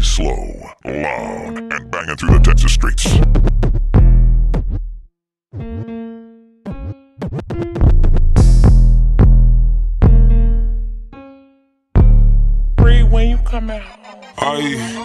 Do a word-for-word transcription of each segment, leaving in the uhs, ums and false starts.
slow, loud, and banging through the Texas streets. Free when you come out. I,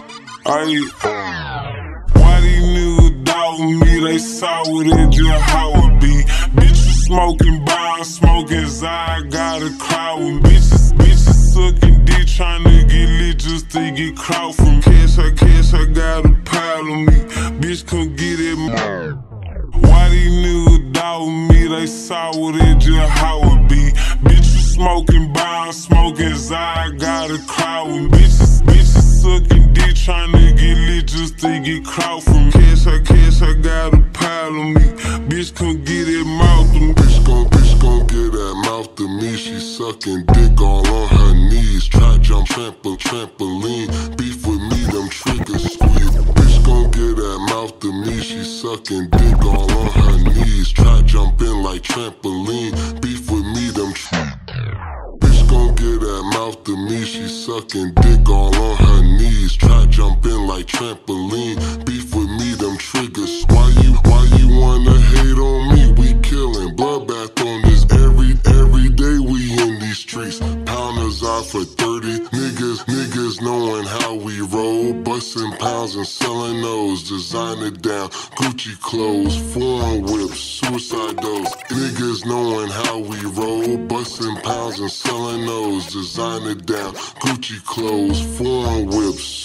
I, why these niggas doubt me? They saw what it just how it be. Bitches smoking, buying, smoking, I got a crowd with bitches, bitches sucking dick, trying to get lit just to get crowd from cash. I cash, I got a pile of me. Bitch, come get it, man. Why these niggas doubt me? They saw what it just how it be. Bitches smoking, buying, smoking, I got a crowd with bitches, bitches sucking dick, trying to get lit just to get crowd from cash. I cash, I got a pile of me. Bitch, come get it, mouth to me. Bitch gon' bitch gon' get that mouth to me. She sucking dick all on her knees. Try jump, trample, trampoline. Beef with me, them triggers squeeze. Bitch gon' get that mouth to me. She sucking dick all on her knees. Try jump in like trampoline. Beef with me, them triggers. Bitch gon' get that mouth to me. She sucking dick all on her knees. Try jump in like trampoline. Beef with me, them triggers. Why you, why you wanna hate on me? We killing bloodbath on this every, every day we in these streets. Pounders out for thirty. Niggas, niggas knowing how we roll. Busting pounds and selling those. Designer down, Gucci clothes, foreign whips, suicide doors. Niggas knowing how we roll. Busting pounds and selling those. Designer down, Gucci clothes, foreign whips.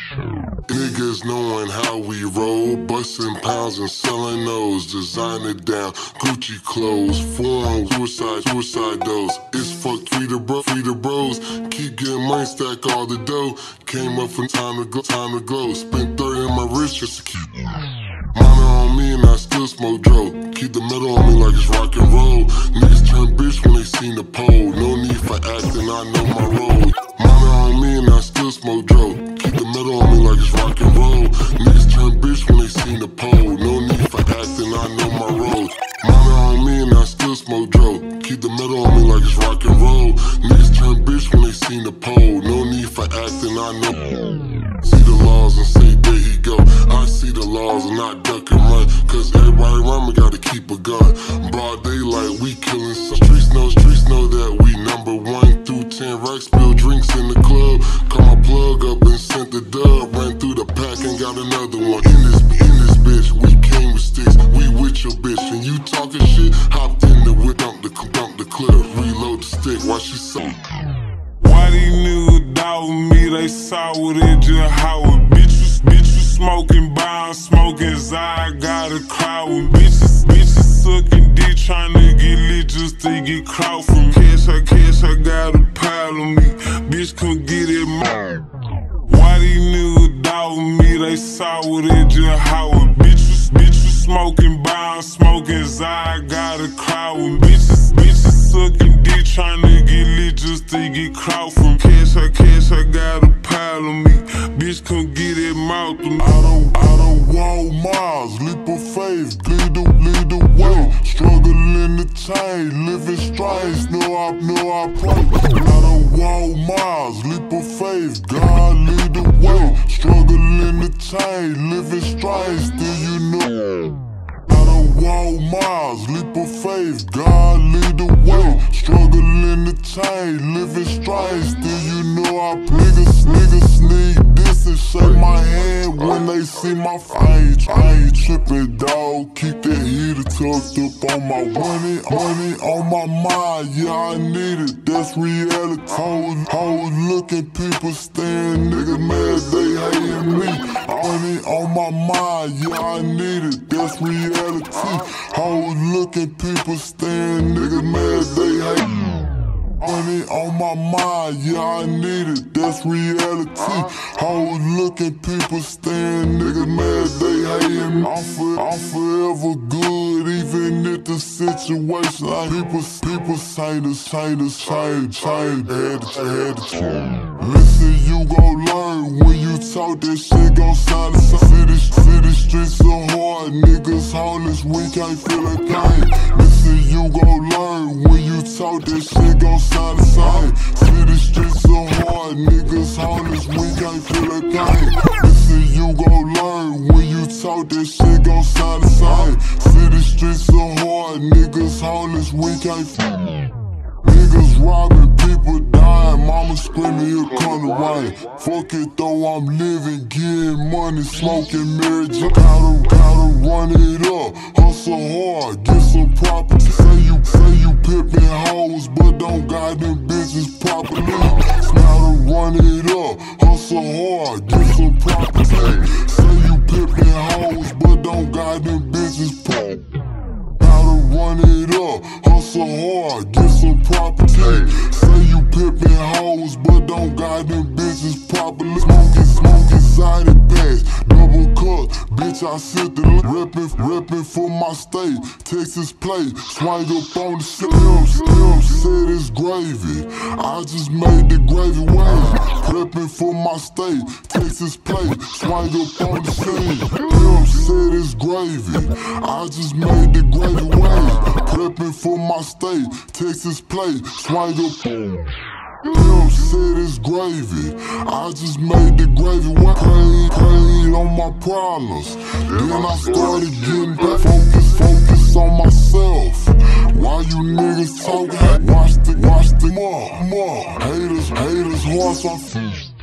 Niggas knowing how we roll. Busting pounds and selling those. Designer down, Gucci clothes, foreign suicide, suicide doors. It's fuck free the bro, free the bros. Keep getting money, stack all the dough. Came up from time to go, time to go. Spent thirty in my wrist just to keep miner on me and I still smoke dro. Keep the metal on me like it's rock and roll. Niggas turn bitch when they seen the pole. No need for acting, I know my role. Miner on me and I still smoke dro. Keep the metal on me like it's rock and roll. Niggas turn bitch when they seen the pole. No need for acting, I know my role. Miner on me and I still smoke dro. Keep the metal on me like it's rock and roll. Niggas turn bitch when they seen the pole. No need for acting, I know. See the laws and say there he go. I see the laws and I duck and run. Cause everybody around me gotta keep a gun. Broad daylight, we killing some. Streets know, streets know that we number one through ten. Racks, spill drinks in the club. Call my plug up and sent the dub. Ran through the pack and got another one. In this, in this bitch, we came with sticks. We with your bitch and you talking shit. Hopped in the whip, dump the, dump the clip. Reload the stick while she so. Why these niggas doubt me? They saw what it just how it. Bitches, bitches smoking, buying, smoking, I got a crowd with bitches, bitches sucking dick, trying to get lit just to get crowd from cash. I cash, I got a pile of me. Bitch, come get it, man. Why these niggas doubt me? They saw what it just how it. Bitches, bitches smoking, buying, smoking, I got a crowd with bitches, bitches sucking dick, trying to get lit just to get crowd from cash. I cash, I got a pile of me. Bitch, come get it, mouth to me. I don't, I don't walk miles, leap of faith, lead the, lead the way. Struggle in the chain, living strange, know I, know I pray. I don't walk miles, leap of faith, God lead the way. Struggle in the chain, living strange, still you know. I don't walk miles, leap of faith, God lead the way. Struggle in the chain, living strange, still you know I niggas, niggas sneak this and shake my hand when they see my face. I ain't trippin', dawg, keep that heater tucked up on my money, money on my mind, yeah I need it, that's reality. Hoes, hoes looking, people staring, niggas mad they hating me. Money on my mind, yeah I need it, that's reality. Hoes looking, people staring, niggas mad they hate me. Money on my mind, yeah I need it, that's reality. Hoes looking, people staring, niggas mad they hating me. I'm, for, I'm forever good, even if the situation like people, people say the say the same, same, had to, had to change. Listen, you gon' learn when you talk, that shit gon' sound the same. City, city streets so hard, niggas homeless, we can't feel a thing. Listen, Listen, you gon' learn when you talk, that shit gon' sound the same. City streets so hard, niggas homeless, we can't feel that pain. Listen, you gon' learn when you talk, that shit gon' sound the same. City streets so hard, niggas homeless, we can't feel. Niggas robbing, people dying, mama screaming, here come the rain. Fuck it though, I'm living, getting money, smoking marriage. Gotta, gotta run it up, hustle hard, get some property. Say you, say you pimpin' hoes, but don't guide them bitches properly. Gotta run it up, hustle hard, get some property. Say you pimpin' hoes, but don't guide them bitches properly. Run it up, hustle hard, get some property. Say you pimpin' hoes, but don't guide them bitches properly. Smoking, smoking sided bags, double cup, bitch I sit the reppin', reppin' for my state. Texas plate, swing up on the shit. Him, him said it's gravy, I just made the gravy wave. Preppin' for my state, Texas plate, swing up on the scene. Him said it's gravy, I just made the gravy wave. Preppin' for my state, Texas plate, swing up. Him said it's gravy, I just made the gravy wet. Prayed, prayed on my problems, then I started getting back. Focus, focus on myself. While you niggas talk, watch the, watch the more, more. Haters, haters, horse on feet.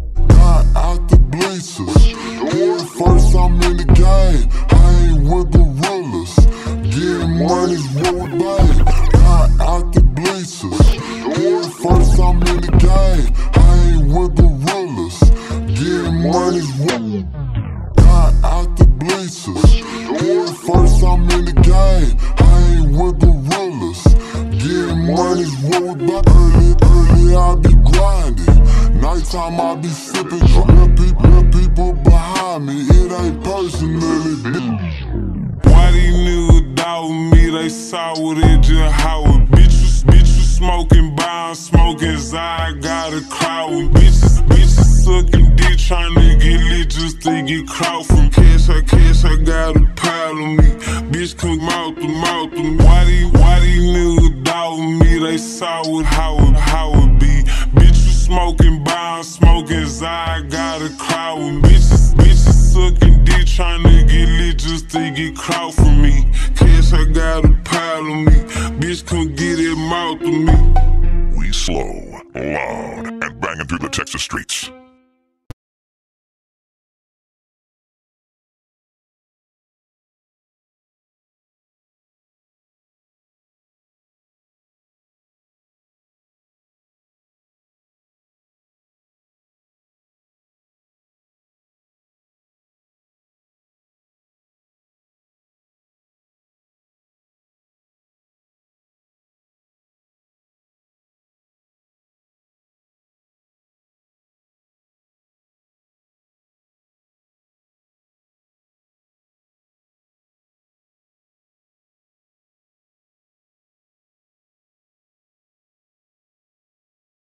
Got out the bleachers, head first I'm in the game. I ain't with gorillas, getting money's what we bang. Got out the bleachers, head first I'm in the game. I ain't with gorillas, getting money's what we bang. Got out the bleachers, head first I'm in the game. I ain't with gorillas, getting money's what we bang. Early, early I be grinding, nighttime I be sipping. Real people, real people behind me, it ain't personally. Why these niggas doubt me? They saw what it just how it. Bitches, bitches smoking, buying, smoking. I got a crowd with bitches, bitches sucking dick, trying to get lit just to get crowd from cash. I cash, I got a pile of me. Bitch come mouth to mouth to me. Why these, why these niggas doubt me? They saw what how it, how it be. Bitches smoking, buying, smoking. I got a crowd with bitches, bitches sucking dick, trying to get lit just to get crowd from me. Cash, I got a pile of me. Bitch come get it mouth to me. We slow, loud, and banging through the Texas streets.